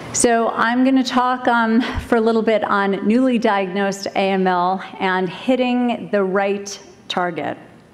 So I'm going to talk for a little bit on newly diagnosed AML and hitting the right target.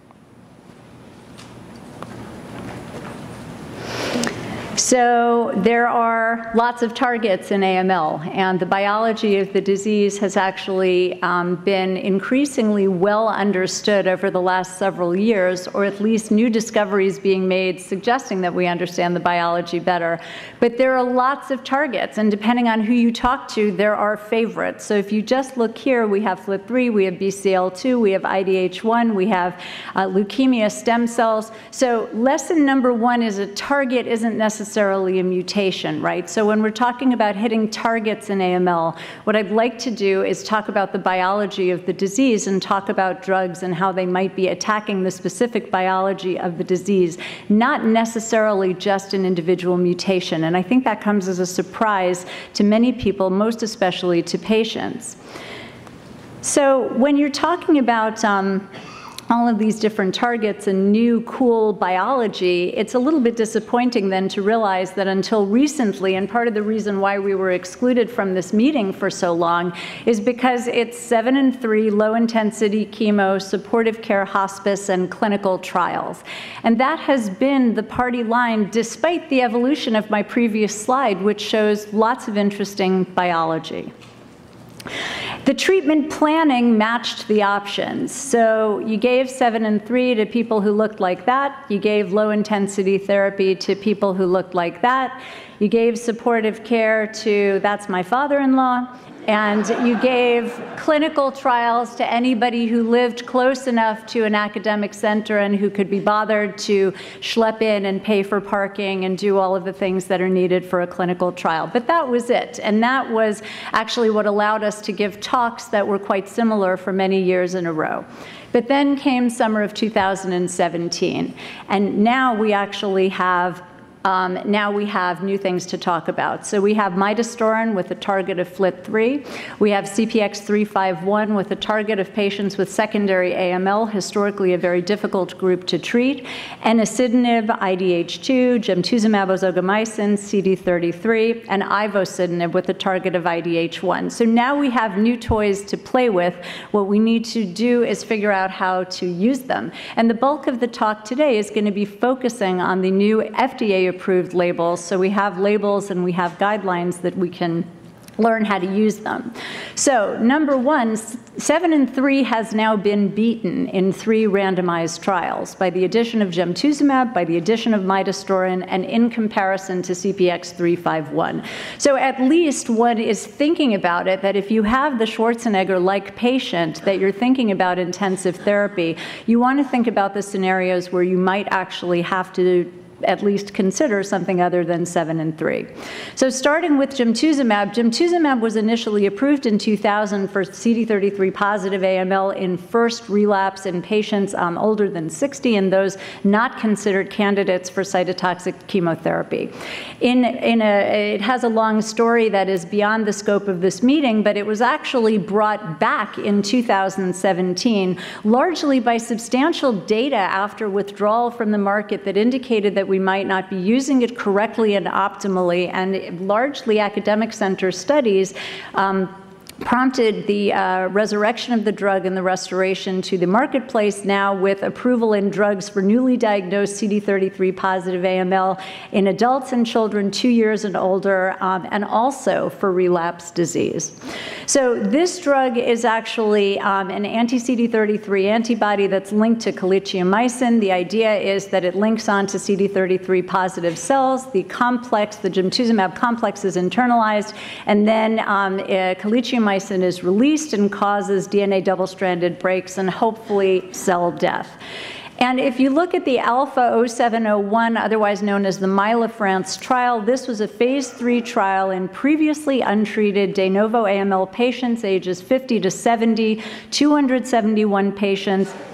So there are lots of targets in AML, and the biology of the disease has actually been increasingly well understood over the last several years, or at least new discoveries being made suggesting that we understand the biology better. But there are lots of targets, and depending on who you talk to, there are favorites. So if you just look here, we have FLT3, we have BCL2, we have IDH1, we have leukemia stem cells. So lesson number one is a target isn't necessarily a mutation, right? So when we're talking about hitting targets in AML, what I'd like to do is talk about the biology of the disease and talk about drugs and how they might be attacking the specific biology of the disease, not necessarily just an individual mutation. And I think that comes as a surprise to many people, most especially to patients. So when you're talking about all of these different targets and new cool biology, it's a little bit disappointing then to realize that until recently, and part of the reason why we were excluded from this meeting for so long is because it's 7 and 3 low-intensity chemo, supportive care hospice, and clinical trials. And that has been the party line despite the evolution of my previous slide, which shows lots of interesting biology. The treatment planning matched the options. So you gave 7 and 3 to people who looked like that. You gave low-intensity therapy to people who looked like that. You gave supportive care to, that's my father-in-law. And you gave clinical trials to anybody who lived close enough to an academic center and who could be bothered to schlep in and pay for parking and do all of the things that are needed for a clinical trial. But that was it. And that was actually what allowed us to give talks that were quite similar for many years in a row. But then came summer of 2017. And now we actually have new things to talk about. So we have midostaurin with a target of FLT3. We have CPX351 with a target of patients with secondary AML, historically a very difficult group to treat. Enasidenib, IDH2, gemtuzumab ozogamicin, CD33, and ivosidenib with a target of IDH1. So now we have new toys to play with. What we need to do is figure out how to use them. And the bulk of the talk today is going to be focusing on the new FDA-approved labels. So we have labels and we have guidelines that we can learn how to use them. So number one, 7 and 3 has now been beaten in 3 randomized trials by the addition of gemtuzumab, by the addition of midostaurin, and in comparison to CPX351. So at least one is thinking about it, that if you have the Schwarzenegger-like patient that you're thinking about intensive therapy, you want to think about the scenarios where you might actually have to at least consider something other than 7 and 3. So starting with gemtuzumab, gemtuzumab was initially approved in 2000 for CD33 positive AML in first relapse in patients older than 60 and those not considered candidates for cytotoxic chemotherapy. It has a long story that is beyond the scope of this meeting, but it was actually brought back in 2017, largely by substantial data after withdrawal from the market that indicated that we might not be using it correctly and optimally, and largely academic center studies prompted the resurrection of the drug and the restoration to the marketplace now with approval in drugs for newly diagnosed CD33 positive AML in adults and children 2 years and older, and also for relapse disease. So this drug is actually an anti-CD33 antibody that's linked to colchicine. The idea is that it links onto CD33 positive cells. The complex, the gemtuzumab complex, is internalized, and then colchicine is released and causes DNA double-stranded breaks and hopefully cell death. And if you look at the Alpha 0701, otherwise known as the MyloFrance trial, this was a phase 3 trial in previously untreated de novo AML patients ages 50 to 70, 271 patients.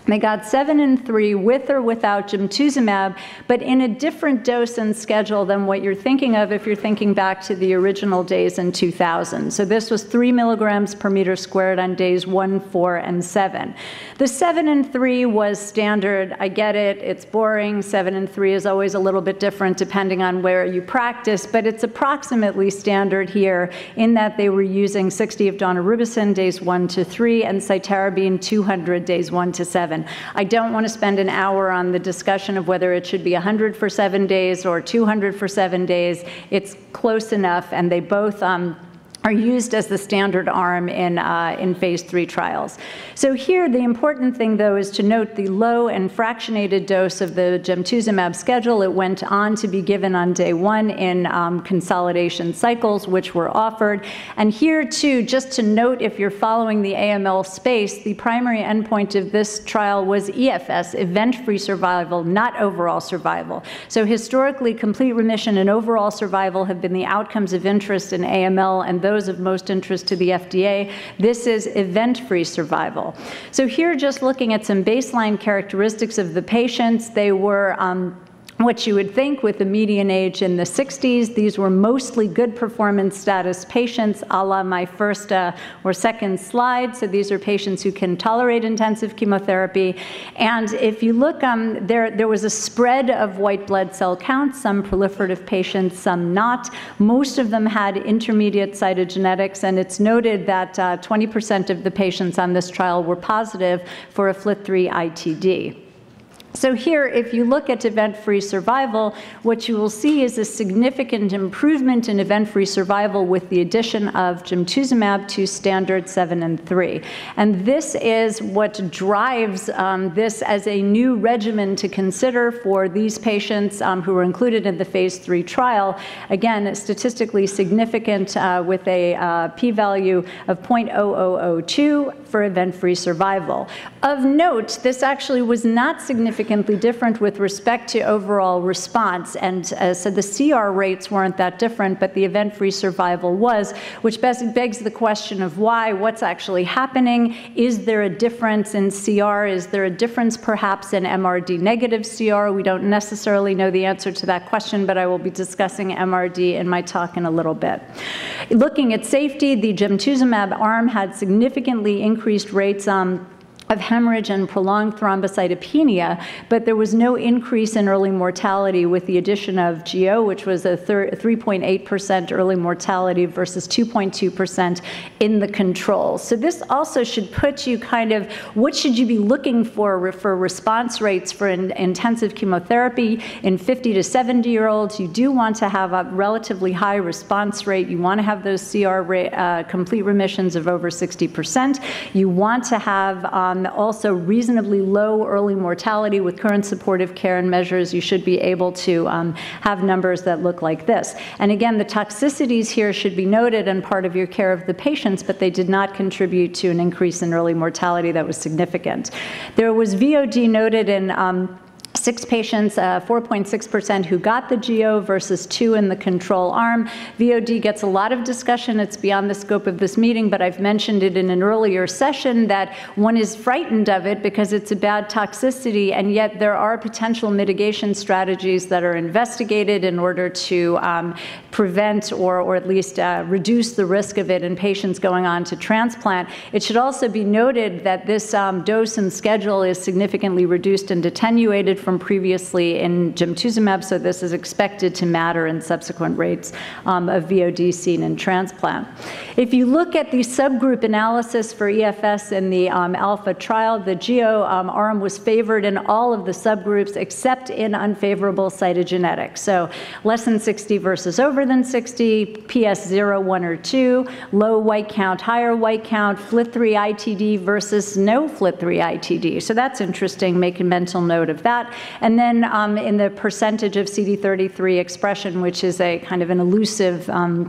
They got 7 and 3 with or without gemtuzumab, but in a different dose and schedule than what you're thinking of if you're thinking back to the original days in 2000. So this was 3 milligrams per meter squared on days 1, 4, and 7. The 7 and 3 was standard. I get it. It's boring. 7 and 3 is always a little bit different depending on where you practice, but it's approximately standard here in that they were using 60 of daunorubicin days 1 to 3 and cytarabine 200 days 1 to 7. I don't want to spend an hour on the discussion of whether it should be 100 for 7 days or 200 for 7 days. It's close enough, and they both are used as the standard arm in phase 3 trials. So here, the important thing, though, is to note the low and fractionated dose of the gemtuzumab schedule. It went on to be given on day 1 in consolidation cycles, which were offered. And here, too, just to note, if you're following the AML space, the primary endpoint of this trial was EFS, event-free survival, not overall survival. So historically, complete remission and overall survival have been the outcomes of interest in AML, and those of most interest to the FDA. This is event-free survival. So here, just looking at some baseline characteristics of the patients, they were what you would think with the median age in the 60s. These were mostly good performance status patients, a la my first or second slide. So these are patients who can tolerate intensive chemotherapy. And if you look, there was a spread of white blood cell counts, some proliferative patients, some not. Most of them had intermediate cytogenetics, and it's noted that 20% of the patients on this trial were positive for a FLT3 ITD. So here, if you look at event-free survival, what you will see is a significant improvement in event-free survival with the addition of gemtuzumab to standard 7 and 3. And this is what drives this as a new regimen to consider for these patients who were included in the phase 3 trial. Again, statistically significant with a p-value of 0.0002 for event-free survival. Of note, this actually was not significantly different with respect to overall response, and so the CR rates weren't that different, but the event-free survival was, which begs the question of why, what's actually happening? Is there a difference in CR? Is there a difference perhaps in MRD negative CR? We don't necessarily know the answer to that question, but I will be discussing MRD in my talk in a little bit. Looking at safety, the gemtuzumab arm had significantly increased rates of hemorrhage and prolonged thrombocytopenia, but there was no increase in early mortality with the addition of GO, which was a 3.8% early mortality versus 2.2% in the control. So this also should put you kind of, what should you be looking for response rates for intensive chemotherapy in 50 to 70-year-olds? You do want to have a relatively high response rate. You want to have those CR complete remissions of over 60%. You want to have also reasonably low early mortality. With current supportive care and measures, you should be able to have numbers that look like this. And again, the toxicities here should be noted and part of your care of the patients, but they did not contribute to an increase in early mortality that was significant. There was VOD noted in 6 patients, 4.6% who got the GO versus 2 in the control arm. VOD gets a lot of discussion. It's beyond the scope of this meeting, but I've mentioned it in an earlier session that one is frightened of it because it's a bad toxicity, and yet there are potential mitigation strategies that are investigated in order to prevent or at least reduce the risk of it in patients going on to transplant. It should also be noted that this dose and schedule is significantly reduced and attenuated from previously in gemtuzumab, so this is expected to matter in subsequent rates of VOD seen in transplant. If you look at the subgroup analysis for EFS in the alpha trial, the GO arm was favored in all of the subgroups except in unfavorable cytogenetics. So less than 60 versus over than 60, PS 0, 1, or 2, low white count, higher white count, FLT3 ITD versus no FLT3 ITD. So that's interesting. Make a mental note of that. And then in the percentage of CD33 expression, which is a kind of an elusive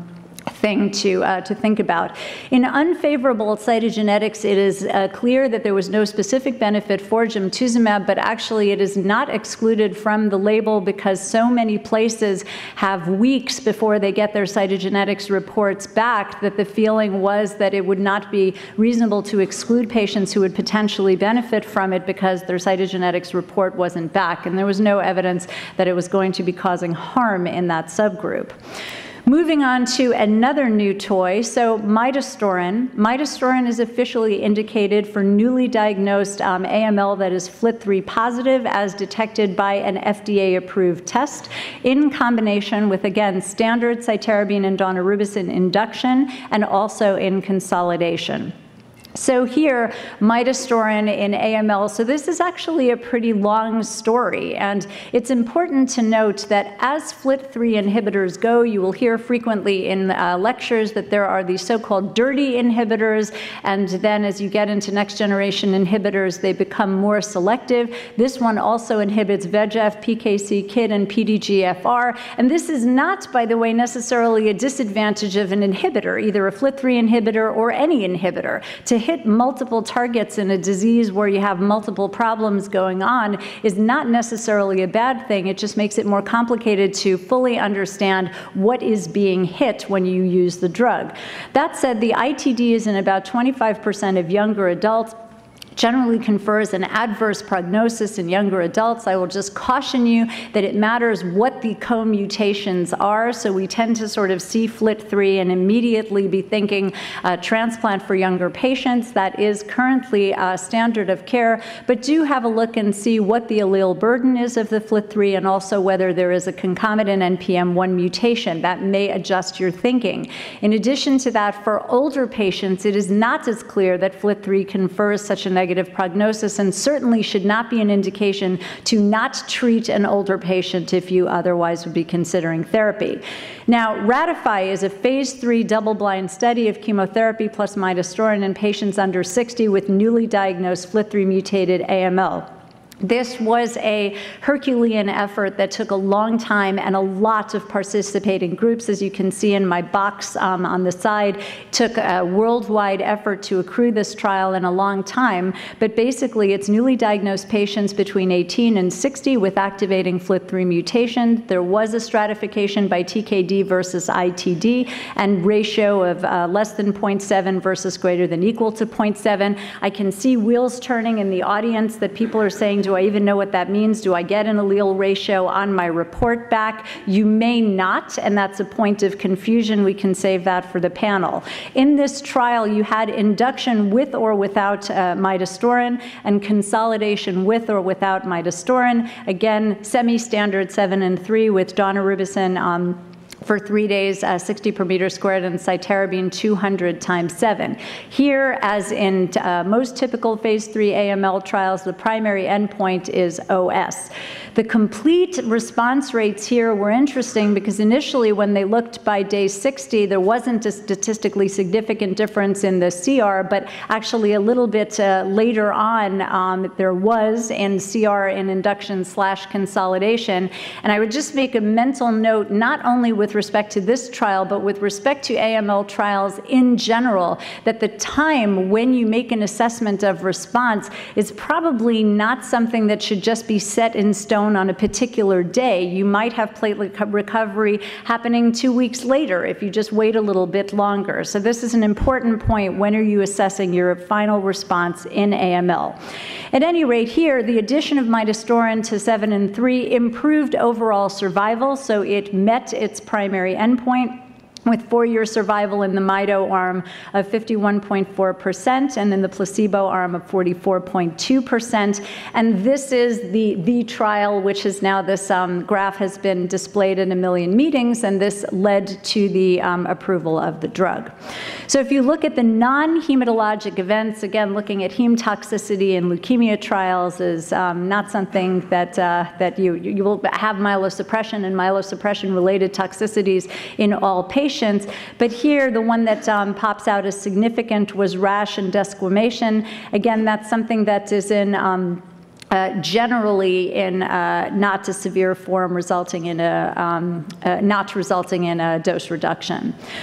thing to think about. In unfavorable cytogenetics, it is clear that there was no specific benefit for gemtuzumab, but actually it is not excluded from the label because so many places have weeks before they get their cytogenetics reports back that the feeling was that it would not be reasonable to exclude patients who would potentially benefit from it because their cytogenetics report wasn't back, and there was no evidence that it was going to be causing harm in that subgroup. Moving on to another new toy, so midostaurin. Midostaurin is officially indicated for newly diagnosed AML that is FLT3 positive as detected by an FDA-approved test in combination with, again, standard cytarabine and daunorubicin induction and also in consolidation. So here, midostaurin in AML, so this is actually a pretty long story, and it's important to note that as FLT3 inhibitors go, you will hear frequently in lectures that there are these so-called dirty inhibitors, and then as you get into next-generation inhibitors, they become more selective. This one also inhibits VEGF, PKC, KIT, and PDGFR, and this is not, by the way, necessarily a disadvantage of an inhibitor, either a FLT3 inhibitor or any inhibitor. To hit multiple targets in a disease where you have multiple problems going on is not necessarily a bad thing. It just makes it more complicated to fully understand what is being hit when you use the drug. That said, the ITD is in about 25% of younger adults, generally confers an adverse prognosis in younger adults. I will just caution you that it matters what the co-mutations are, so we tend to sort of see FLT3 and immediately be thinking transplant for younger patients. That is currently standard of care, but do have a look and see what the allele burden is of the FLT3 and also whether there is a concomitant NPM1 mutation. That may adjust your thinking. In addition to that, for older patients, it is not as clear that FLT3 confers such a negative prognosis and certainly should not be an indication to not treat an older patient if you otherwise would be considering therapy. Now, RATIFY is a phase 3 double-blind study of chemotherapy plus midostaurin in patients under 60 with newly diagnosed FLT3 mutated AML. This was a Herculean effort that took a long time and a lot of participating groups. As you can see in my box on the side, it took a worldwide effort to accrue this trial in a long time. But basically, it's newly diagnosed patients between 18 and 60 with activating FLT3 mutation. There was a stratification by TKD versus ITD and ratio of less than 0.7 versus greater than equal to 0.7. I can see wheels turning in the audience that people are saying, do I even know what that means? Do I get an allele ratio on my report back? You may not, and that's a point of confusion. We can save that for the panel. In this trial, you had induction with or without midostaurin and consolidation with or without midostaurin. Again, semi-standard 7 and 3 with daunorubicin for 3 days, 60 per meter squared, and cytarabine 200 times 7. Here, as in most typical phase 3 AML trials, the primary endpoint is OS. The complete response rates here were interesting because initially when they looked by day 60, there wasn't a statistically significant difference in the CR, but actually a little bit later on, there was in CR in induction/consolidation. And I would just make a mental note, not only with respect to this trial, but with respect to AML trials in general, that the time when you make an assessment of response is probably not something that should just be set in stone on a particular day. You might have platelet recovery happening 2 weeks later if you just wait a little bit longer. So this is an important point. When are you assessing your final response in AML? At any rate, here, the addition of midostaurin to 7 and 3 improved overall survival, so it met its primary endpoint, with 4-year survival in the mido arm of 51.4% and in the placebo arm of 44.2%. And this is the trial which is now, this graph has been displayed in 1 million meetings, and this led to the approval of the drug. So if you look at the non-hematologic events, again, looking at heme toxicity in leukemia trials is not something that you will have myelosuppression and myelosuppression-related toxicities in all patients. But here, the one that pops out as significant was rash and desquamation. Again, that's something that is in generally in not a severe form, resulting in not resulting in a dose reduction.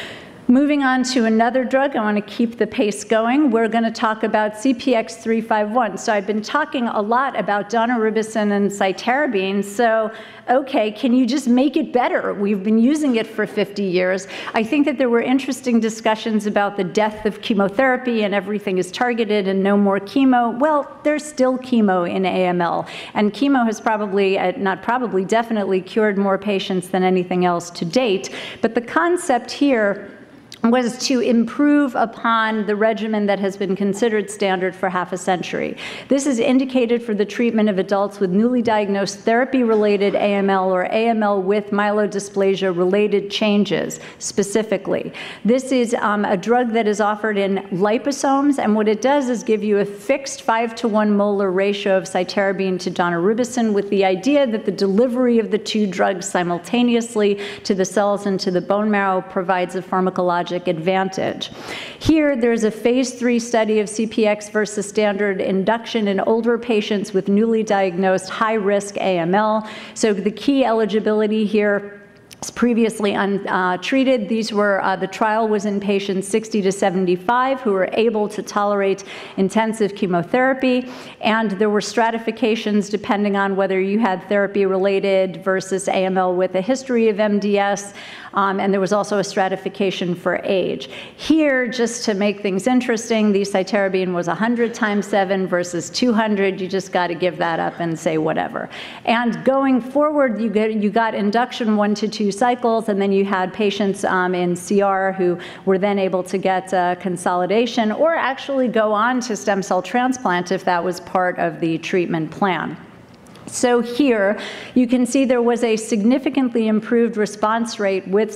Moving on to another drug, I want to keep the pace going. We're going to talk about CPX-351. So I've been talking a lot about daunorubicin and cytarabine. So, okay, can you just make it better? We've been using it for 50 years. I think that there were interesting discussions about the death of chemotherapy and everything is targeted and no more chemo. Well, there's still chemo in AML. And chemo has probably, definitely cured more patients than anything else to date. But the concept here was to improve upon the regimen that has been considered standard for half a century. This is indicated for the treatment of adults with newly diagnosed therapy-related AML or AML with myelodysplasia-related changes specifically. This is a drug that is offered in liposomes, and what it does is give you a fixed 5-to-1 molar ratio of cytarabine to daunorubicin with the idea that the delivery of the two drugs simultaneously to the cells and to the bone marrow provides a pharmacologic advantage. Here, there's a phase 3 study of CPX versus standard induction in older patients with newly diagnosed high-risk AML. So the key eligibility here is previously untreated. These were, the trial was in patients 60 to 75 who were able to tolerate intensive chemotherapy, and there were stratifications depending on whether you had therapy-related versus AML with a history of MDS, and there was also a stratification for age. Here, just to make things interesting, the cytarabine was 100 times 7 versus 200. You just got to give that up and say whatever. And going forward, you got induction 1 to 2 cycles, and then you had patients in CR who were then able to get consolidation or actually go on to stem cell transplant if that was part of the treatment plan. So here, you can see there was a significantly improved response rate with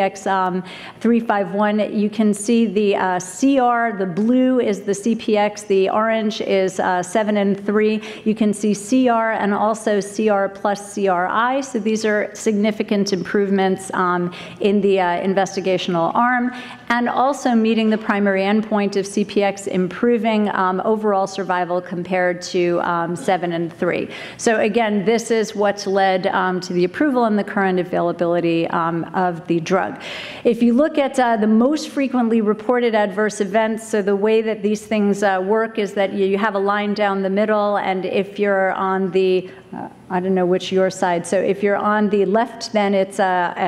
CPX-351. You can see the CR, the blue is the CPX, the orange is 7 and 3. You can see CR and also CR plus CRI. So these are significant improvements in the investigational arm, and also meeting the primary endpoint of CPX improving overall survival compared to 7 and 3. So again, this is what's led to the approval and the current availability of the drug. If you look at the most frequently reported adverse events, so the way that these things work is that you have a line down the middle, and if you're on the I don't know which your side. So if you're on the left, then it's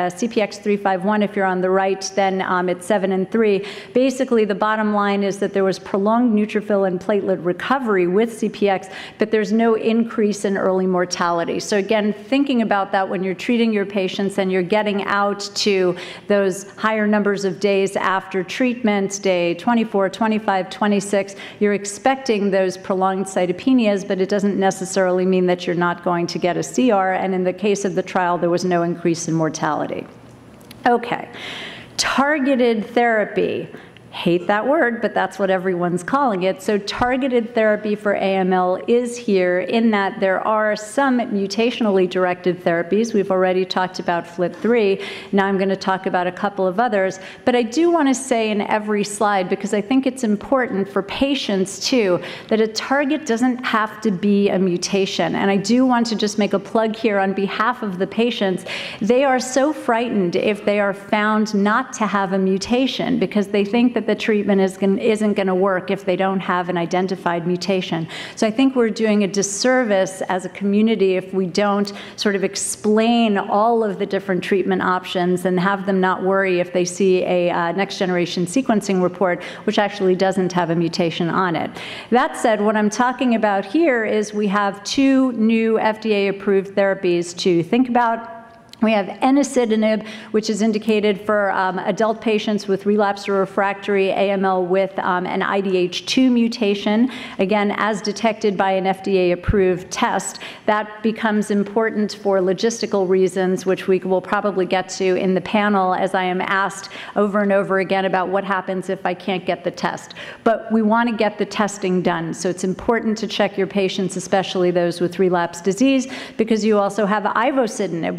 CPX-351. If you're on the right, then it's 7 and 3. Basically, the bottom line is that there was prolonged neutrophil and platelet recovery with CPX, but there's no increase in early mortality. So again, thinking about that when you're treating your patients and you're getting out to those higher numbers of days after treatment, day 24, 25, 26, you're expecting those prolonged cytopenias, but it doesn't necessarily mean that you're not going to get a CR, and in the case of the trial, there was no increase in mortality. Okay, targeted therapy. Hate that word, but that's what everyone's calling it. So targeted therapy for AML is here in that there are some mutationally directed therapies. We've already talked about FLT3. Now I'm going to talk about a couple of others. But I do want to say in every slide, because I think it's important for patients too, that a target doesn't have to be a mutation. And I do want to just make a plug here on behalf of the patients. They are so frightened if they are found not to have a mutation because they think that the treatment isn't going to work if they don't have an identified mutation. So I think we're doing a disservice as a community if we don't sort of explain all of the different treatment options and have them not worry if they see a next generation sequencing report which actually doesn't have a mutation on it. That said, what I'm talking about here is we have 2 new FDA approved therapies to think about. We have enasidenib, which is indicated for adult patients with relapsed or refractory AML with an IDH2 mutation. Again, as detected by an FDA-approved test, that becomes important for logistical reasons, which we will probably get to in the panel as I am asked over and over again about what happens if I can't get the test. But we want to get the testing done, so it's important to check your patients, especially those with relapsed disease, because you also have ivosidenib, which is an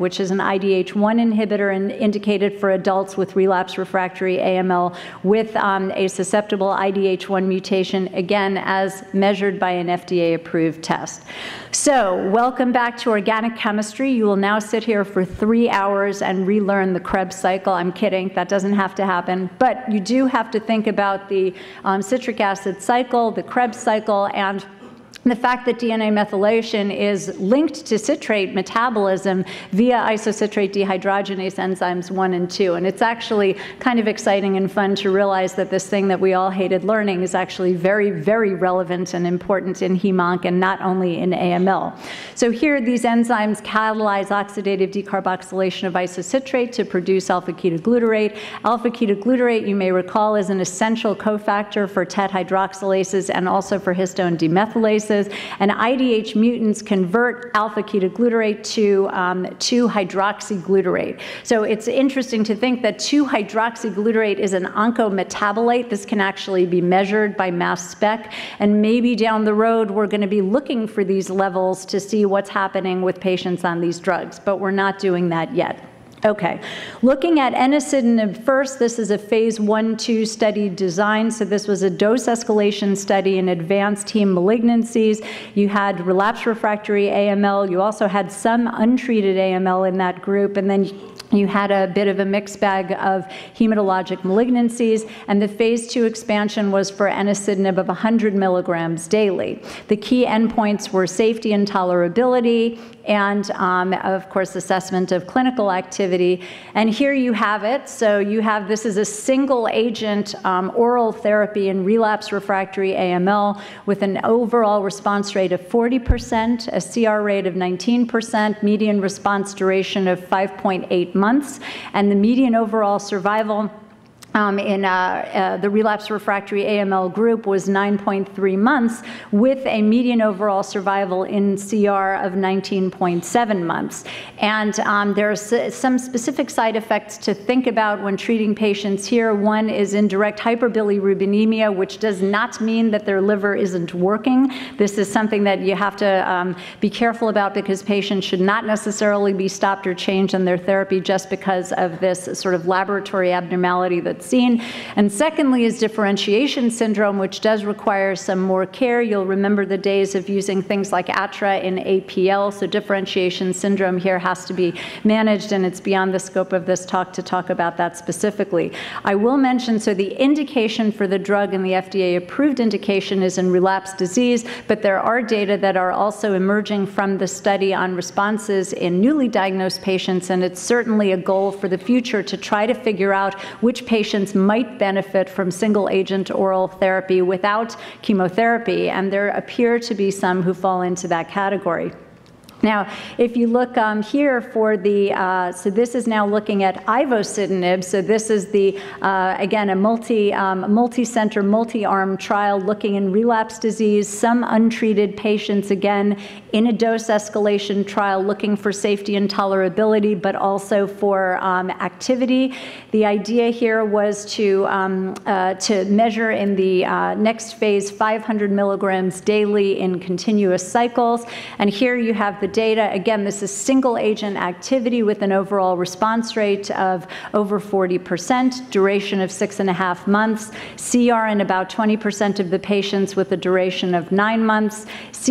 IDH1 inhibitor and indicated for adults with relapse refractory AML with a susceptible IDH1 mutation, again, as measured by an FDA-approved test. So, welcome back to organic chemistry. You will now sit here for 3 hours and relearn the Krebs cycle. I'm kidding, that doesn't have to happen. But you do have to think about the citric acid cycle, the Krebs cycle, and the fact that DNA methylation is linked to citrate metabolism via isocitrate dehydrogenase enzymes 1 and 2. And it's actually kind of exciting and fun to realize that this thing that we all hated learning is actually very, very relevant and important in hem-onc and not only in AML. So here, these enzymes catalyze oxidative decarboxylation of isocitrate to produce alpha-ketoglutarate. Alpha-ketoglutarate, you may recall, is an essential cofactor for TET hydroxylases and also for histone demethylases. And IDH mutants convert alpha-ketoglutarate to 2-hydroxyglutarate. So it's interesting to think that 2-hydroxyglutarate is an oncometabolite. This can actually be measured by mass spec. And maybe down the road, we're going to be looking for these levels to see what's happening with patients on these drugs. But we're not doing that yet. Okay, looking at enasidenib first, this is a phase 1/2 study design. So this was a dose escalation study in advanced heme malignancies. You had relapse refractory AML. You also had some untreated AML in that group. And then you had a bit of a mixed bag of hematologic malignancies, and the phase 2 expansion was for enasidenib of 100 milligrams daily. The key endpoints were safety and tolerability, and of course, assessment of clinical activity. And here you have it. So you have, this is a single agent oral therapy in relapse refractory AML with an overall response rate of 40%, a CR rate of 19%, median response duration of 5.8 months, and the median overall survival in the relapse refractory AML group was 9.3 months with a median overall survival in CR of 19.7 months. And there are some specific side effects to think about when treating patients here. One is indirect hyperbilirubinemia, which does not mean that their liver isn't working. This is something that you have to be careful about because patients should not necessarily be stopped or changed in their therapy just because of this sort of laboratory abnormality that's seen. And secondly is differentiation syndrome, which does require some more care. You'll remember the days of using things like ATRA in APL, so differentiation syndrome here has to be managed, and it's beyond the scope of this talk to talk about that specifically. I will mention, so the indication for the drug and the FDA-approved indication is in relapsed disease, but there are data that are also emerging from the study on responses in newly diagnosed patients, and it's certainly a goal for the future to try to figure out which patients might benefit from single-agent oral therapy without chemotherapy, and there appear to be some who fall into that category. Now, if you look here for the, so this is now looking at ivosidenib. So this is the, again, a multi-center, multi-arm trial looking in relapse disease, some untreated patients, again, in a dose escalation trial looking for safety and tolerability, but also for activity. The idea here was to measure in the next phase 500 milligrams daily in continuous cycles. And here you have the data. Again, this is single agent activity with an overall response rate of over 40%, duration of 6.5 months, CR in about 20% of the patients with a duration of 9 months,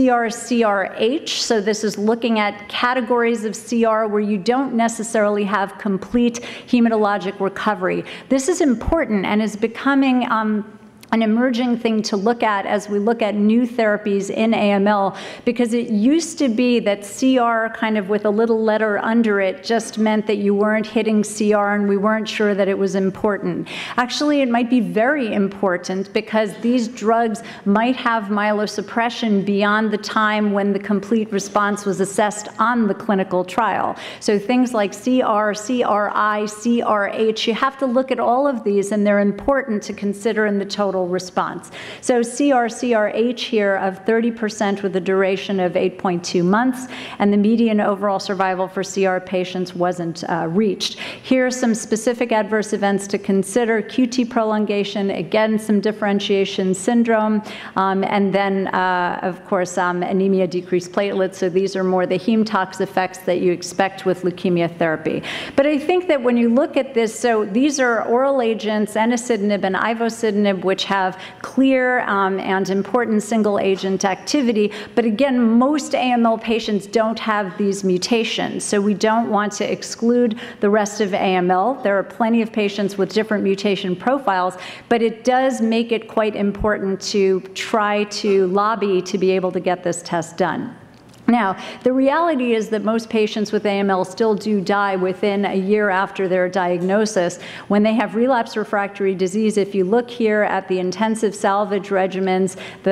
CR/CRh, so this is looking at categories of CR where you don't necessarily have complete hematologic recovery. This is important and is becoming an emerging thing to look at as we look at new therapies in AML, because it used to be that CR kind of with a little letter under it just meant that you weren't hitting CR and we weren't sure that it was important. Actually, it might be very important because these drugs might have myelosuppression beyond the time when the complete response was assessed on the clinical trial. So things like CR, CRi, CRh, you have to look at all of these and they're important to consider in the total total response. So CR/CRh here of 30% with a duration of 8.2 months, and the median overall survival for CR patients wasn't reached. Here are some specific adverse events to consider: QT prolongation, again, some differentiation syndrome, and then, of course, anemia, decreased platelets. So these are more the heme tox effects that you expect with leukemia therapy. But I think that when you look at this, so these are oral agents, enasidenib and ivosidenib, which have clear and important single-agent activity. But again, most AML patients don't have these mutations, so we don't want to exclude the rest of AML. There are plenty of patients with different mutation profiles, but it does make it quite important to try to lobby to be able to get this test done. Now, the reality is that most patients with AML still do die within a year after their diagnosis. When they have relapse refractory disease, if you look here at the intensive salvage regimens,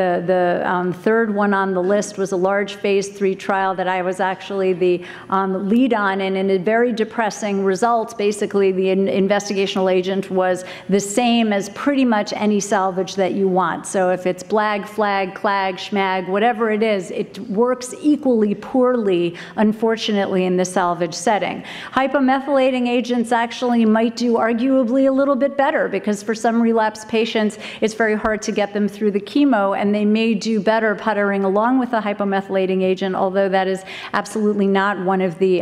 the third one on the list was a large phase 3 trial that I was actually the lead on, and in a very depressing results, basically the investigational agent was the same as pretty much any salvage that you want. So if it's BLAG, FLAG, CLAG, SHMAG, whatever it is, it works equally poorly, unfortunately, in the salvage setting. Hypomethylating agents actually might do arguably a little bit better, because for some relapse patients, it's very hard to get them through the chemo, and they may do better puttering along with a hypomethylating agent, although that is absolutely not one of the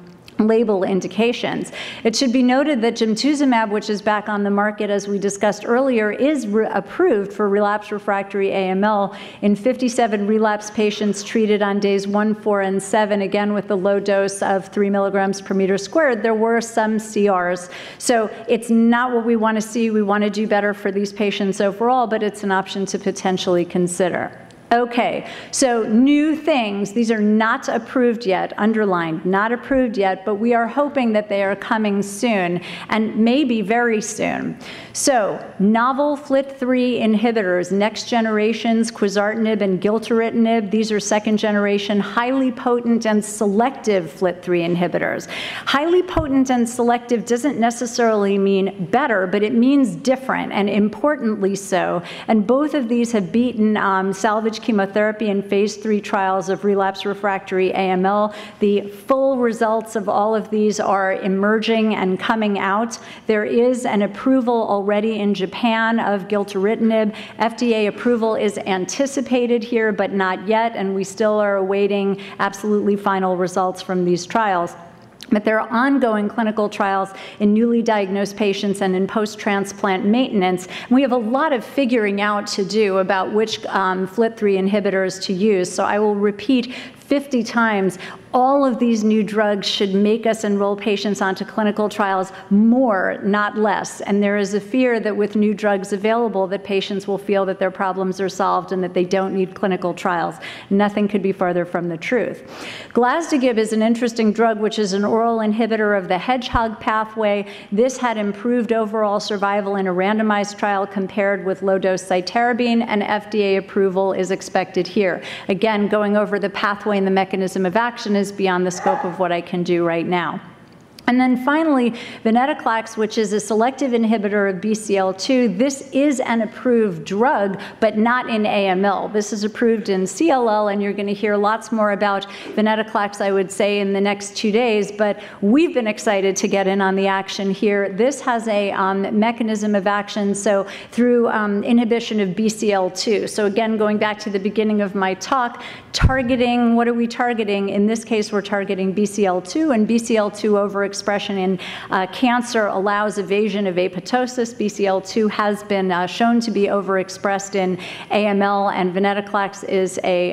label indications. It should be noted that gemtuzumab, which is back on the market as we discussed earlier, is approved for relapse refractory AML in 57 relapse patients treated on days 1, 4, and 7, again with the low dose of 3 milligrams per meter squared. There were some CRs. So it's not what we want to see. We want to do better for these patients overall, but it's an option to potentially consider. Okay, so new things. These are not approved yet, underlined, not approved yet, but we are hoping that they are coming soon, and maybe very soon. So, novel FLT3 inhibitors, next generations, quizartinib and gilteritinib. These are second generation, highly potent and selective FLT3 inhibitors. Highly potent and selective doesn't necessarily mean better, but it means different, and importantly so. And both of these have beaten salvage chemotherapy in phase 3 trials of relapse refractory AML. The full results of all of these are emerging and coming out. There is an approval already in Japan of gilteritinib. FDA approval is anticipated here, but not yet, and we still are awaiting absolutely final results from these trials. But there are ongoing clinical trials in newly diagnosed patients and in post-transplant maintenance. And we have a lot of figuring out to do about which FLT3 inhibitors to use. So I will repeat 50 times, all of these new drugs should make us enroll patients onto clinical trials more, not less. And there is a fear that with new drugs available, that patients will feel that their problems are solved and that they don't need clinical trials. Nothing could be farther from the truth. Glasdegib is an interesting drug, which is an oral inhibitor of the hedgehog pathway. This had improved overall survival in a randomized trial compared with low-dose cytarabine, and FDA approval is expected here. Again, going over the pathway and the mechanism of action is beyond the scope of what I can do right now. And then finally, venetoclax, which is a selective inhibitor of BCL2. This is an approved drug, but not in AML. This is approved in CLL, and you're going to hear lots more about venetoclax, I would say, in the next 2 days. But we've been excited to get in on the action here. This has a mechanism of action, so through inhibition of BCL2. So again, going back to the beginning of my talk, targeting, what are we targeting? In this case, we're targeting BCL2, and BCL2 overexpression in cancer allows evasion of apoptosis. BCL2 has been shown to be overexpressed in AML, and venetoclax is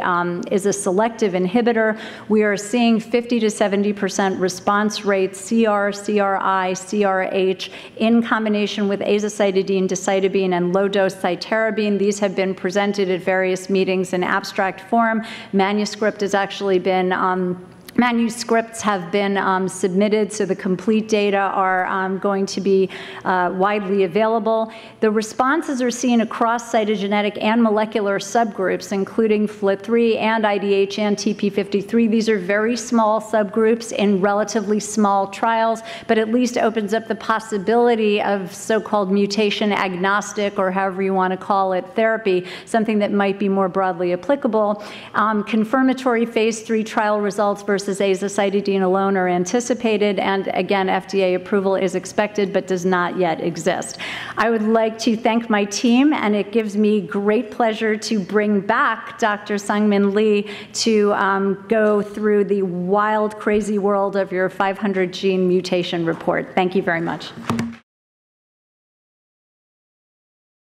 a selective inhibitor. We are seeing 50 to 70% response rates, CR, CRI, CRh, in combination with azacitidine, decitabine, and low-dose cytarabine. These have been presented at various meetings in abstract form. Manuscript has actually been Manuscripts have been submitted, so the complete data are going to be widely available. The responses are seen across cytogenetic and molecular subgroups, including FLT3 and IDH and TP53. These are very small subgroups in relatively small trials, but at least opens up the possibility of so-called mutation agnostic, or however you want to call it, therapy, something that might be more broadly applicable. Confirmatory phase 3 trial results versus azacitidine alone are anticipated, and again, FDA approval is expected but does not yet exist. I would like to thank my team, and it gives me great pleasure to bring back Dr. Sungmin Lee to go through the wild, crazy world of your 500 gene mutation report. Thank you very much.